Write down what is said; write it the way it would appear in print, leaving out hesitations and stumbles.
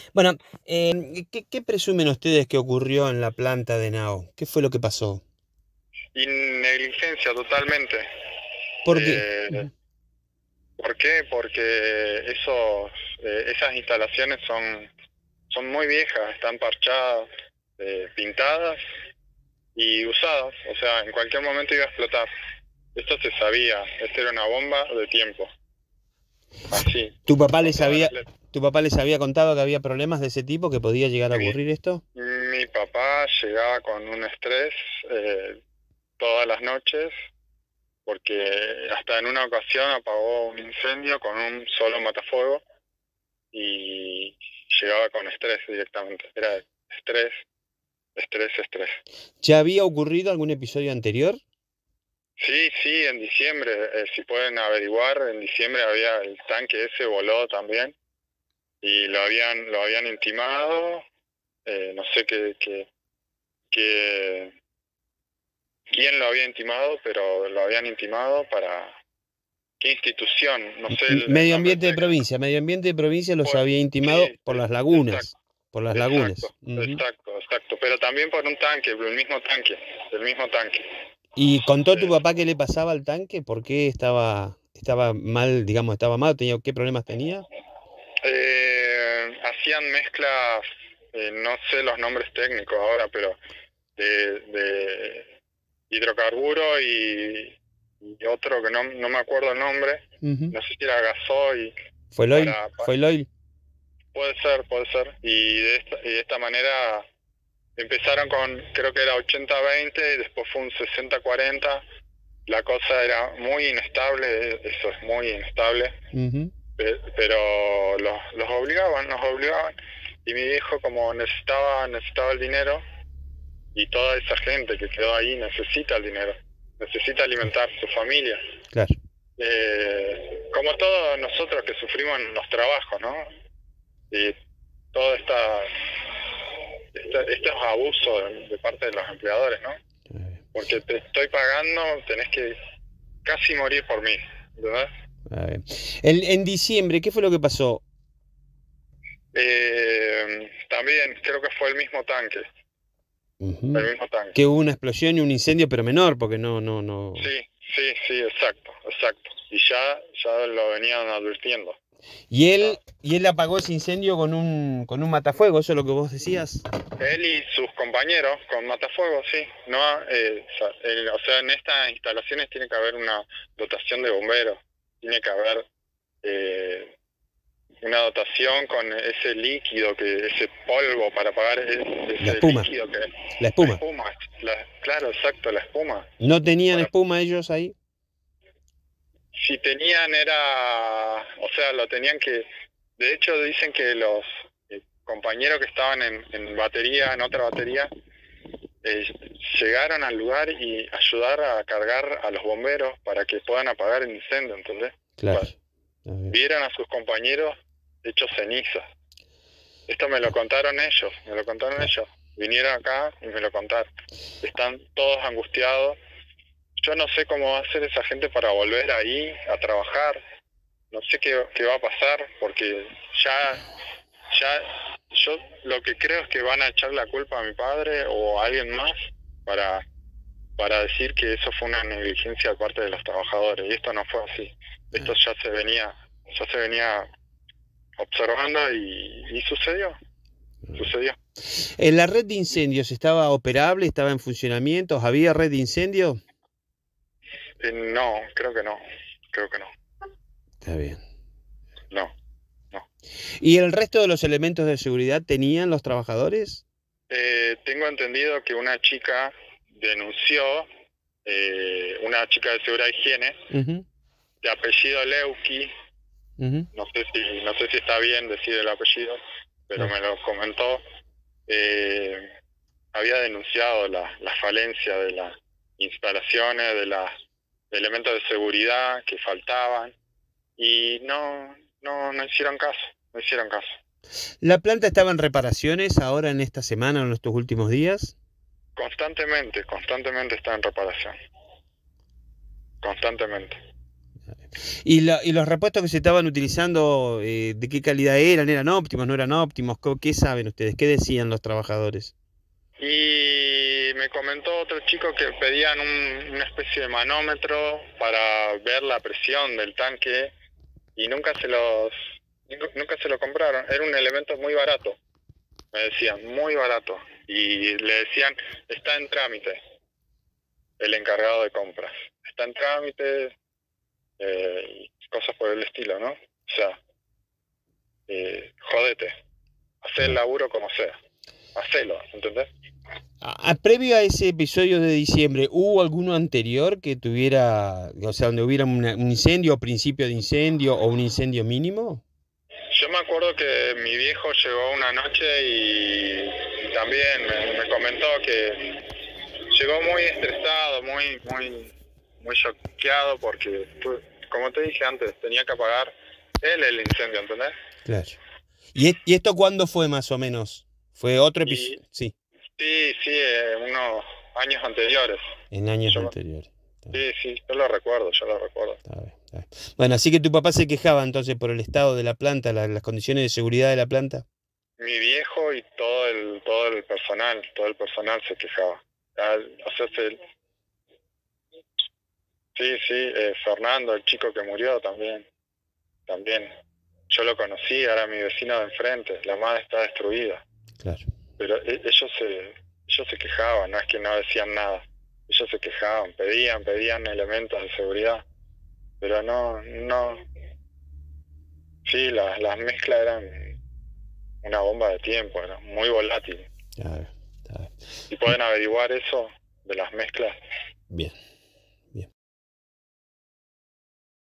Bueno, ¿qué presumen ustedes que ocurrió en la planta de Nao? ¿Qué fue lo que pasó? Y negligencia totalmente. ¿Por qué? Eh, Ujú. ¿Por qué? Porque esas instalaciones son muy viejas, están parchadas, pintadas y usadas. O sea, en cualquier momento iba a explotar. Esto se sabía, esto era una bomba de tiempo. Así, ¿Tu papá con les todas había, las letras. tu papá les había contado que había problemas de ese tipo, que podía llegar a Mi, ocurrir esto? mi papá llegaba con un estrés todas las noches porque hasta en una ocasión apagó un incendio con un solo matafuego y llegaba con estrés directamente. Era estrés, estrés, estrés. ¿Ya había ocurrido algún episodio anterior? Sí, sí, en diciembre, si pueden averiguar, en diciembre había el tanque ese voló también y lo habían intimado, no sé qué, quién lo había intimado, pero lo habían intimado para qué institución, no sé el nombre técnico. Medio ambiente de provincia los Pues, había sí, intimado por sí, las exacto. lagunas, por las Exacto, lagunas. Ujú. exacto, exacto. Pero también por un tanque, el mismo tanque, el mismo tanque. ¿Y contó tu Eh, papá qué le pasaba al tanque? ¿Por qué estaba mal, digamos, estaba mal? ¿Qué problemas tenía? hacían mezclas, no sé los nombres técnicos ahora, pero de hidrocarburo y otro que no me acuerdo el nombre, Ujú. no sé si era gasoil, ¿Fue el oil? para, ¿Fue el oil? puede ser, puede ser. Y de esta manera empezaron con, creo que era 80-20 y después fue un 60-40. La cosa era muy inestable, eso es muy inestable, Ujú. pero los obligaban, nos obligaban. Y mi viejo como necesitaba el dinero y toda esa gente que quedó ahí necesita el dinero, necesita alimentar su familia. Claro. Como todos nosotros que sufrimos en los trabajos, ¿no? Y todo estos abusos de parte de los empleadores, ¿no? Porque te estoy pagando, tenés que casi morir por mí, ¿verdad? A ver. En diciembre, ¿qué fue lo que pasó? También creo que fue el Ujú. mismo tanque. Que hubo una explosión y un incendio, pero menor, porque no. Sí, sí, sí, exacto, exacto. Y ya lo venían advirtiendo. Ya. Y él apagó ese incendio con un matafuego, eso es lo que vos decías. Él y sus compañeros con matafuegos, sí. No, o sea, en estas instalaciones tiene que haber una dotación de bomberos, tiene que haber eh, una dotación con ese líquido, ese polvo para apagar La ese espuma, líquido que la la espuma. espuma, claro, exacto, la espuma. ¿No tenían Para, espuma ellos ahí? si tenían o sea, lo tenían que, de hecho dicen que los compañeros que estaban en batería, en otra batería, eh, llegaron al lugar y ayudar a cargar a los bomberos para que puedan apagar el incendio, ¿entendés? Claro. Bueno, A ver. vieron a sus compañeros hechos cenizas. Esto me lo contaron ellos, me lo contaron Claro. ellos. Vinieron acá y me lo contaron. Están todos angustiados. Yo no sé cómo va a hacer esa gente para volver ahí a trabajar. No sé qué va a pasar porque yo lo que creo es que van a echar la culpa a mi padre o a alguien más para, para decir que eso fue una negligencia de parte de los trabajadores. Y esto no fue así. Esto Ah. ya se venía observando y sucedió. ¿La red de incendios estaba operable, estaba en funcionamiento? ¿Había red de incendio? No, creo que no, Está bien. no, no. ¿Y el resto de los elementos de seguridad tenían los trabajadores? Tengo entendido que una chica denunció, una chica de seguridad e higiene, Ujú. de apellido Leuki, Ujú. no sé si está bien decir el apellido, pero Claro. me lo comentó, eh, había denunciado la falencia de las instalaciones, de elementos de seguridad que faltaban, y no hicieron caso, no hicieron caso. ¿La planta estaba en reparaciones ahora en esta semana o en estos últimos días? Constantemente está en reparación, constantemente. ¿Y los repuestos que se estaban utilizando, de qué calidad eran? ¿Eran óptimos, no eran óptimos? ¿Qué saben ustedes? ¿Qué decían los trabajadores? Y me comentó otro chico que pedían una especie de manómetro para ver la presión del tanque y nunca se lo compraron. Era un elemento muy barato, me decían, muy barato. Y le decían, está en trámite, el encargado de compras. Está en trámite, y cosas por el estilo, ¿no? O sea, jodete, hacé el laburo como sea, hacelo, ¿entendés? Previo a ese episodio de diciembre, ¿hubo alguno anterior que tuviera, o sea, donde hubiera un incendio o principio de incendio o un incendio mínimo? Yo me acuerdo que mi viejo llegó una noche y también me comentó que llegó muy estresado, muy choqueado porque, como te dije antes, tenía que apagar él el incendio, ¿entendés? Claro. ¿Y esto cuándo fue más o menos? ¿Fue otro Y episodio? Sí, sí, unos años anteriores. en años Yo, anteriores. Está bien, sí, yo lo recuerdo, yo lo recuerdo. está bien, está bien. Bueno, así que tu papá se quejaba entonces por el estado de la planta, las condiciones de seguridad de la planta. Mi viejo y todo el personal se quejaba. O sea, sí, Fernando, el chico que murió también. Yo lo conocí, era mi vecino de enfrente, la madre está destruida. Claro. Pero ellos se quejaban, no es que no decían nada. Ellos se quejaban, pedían elementos de seguridad. Pero no. Sí, las mezclas eran una bomba de tiempo, era muy volátil. Está bien, está bien. Y pueden averiguar eso de las mezclas. Bien.